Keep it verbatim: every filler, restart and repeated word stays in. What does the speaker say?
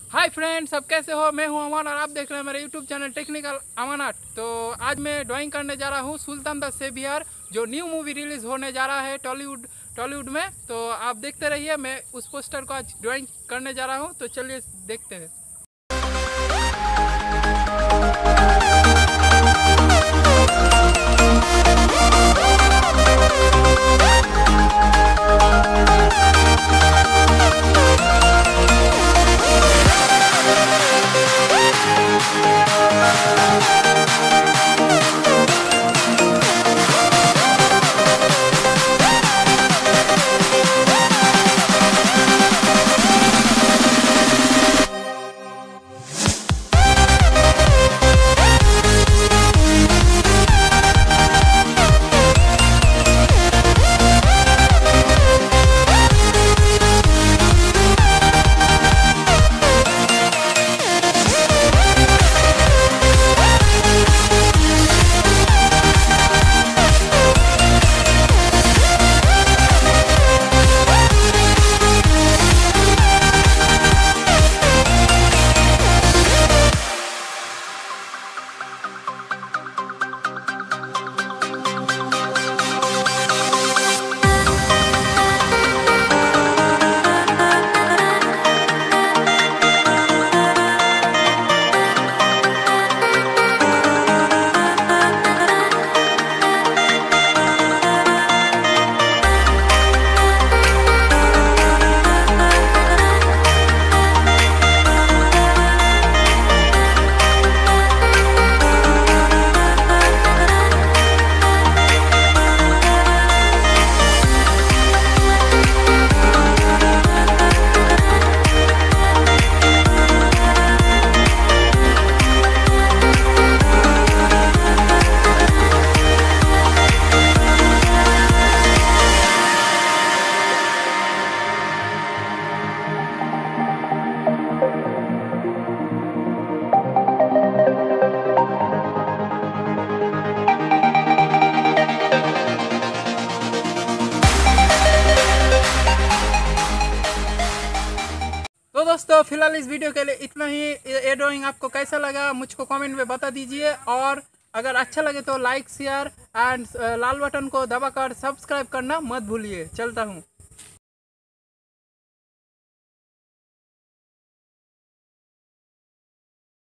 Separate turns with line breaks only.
Hi friends, सब कैसे हो। मैं हूं अमान और आप देख रहे हैं मेरे YouTube channel technical Aman art. तो आज मैं ड्राइंग करने जा रहा हूं सुल्तान द सेवियर, जो न्यू मूवी रिलीज़ होने जा रहा है टॉलीवुड टॉलीवुड में। तो आप देखते रहिए, मैं उस पोस्टर को आज ड्राइंग करने जा रहा हूं। तो चलिए देखते हैं। तो दोस्तों, फिलहाल इस वीडियो के लिए इतना ही। ये ड्राइंग आपको कैसा लगा मुझको कमेंट में बता दीजिए, और अगर अच्छा लगे तो लाइक शेयर एंड लाल बटन को दबाकर सब्सक्राइब करना मत भूलिए। चलता हूँ।